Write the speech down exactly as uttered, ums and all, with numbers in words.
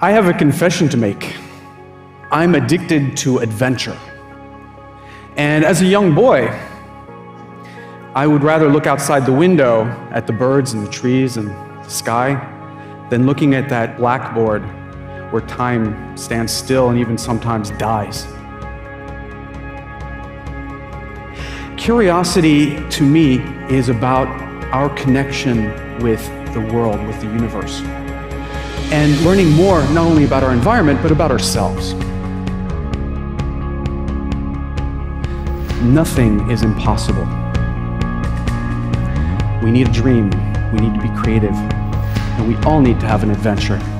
I have a confession to make. I'm addicted to adventure. And as a young boy, I would rather look outside the window at the birds and the trees and the sky than looking at that blackboard where time stands still and even sometimes dies. Curiosity, to me, is about our connection with the world, with the universe, and learning more not only about our environment, but about ourselves. Nothing is impossible. We need a dream, we need to be creative, and we all need to have an adventure.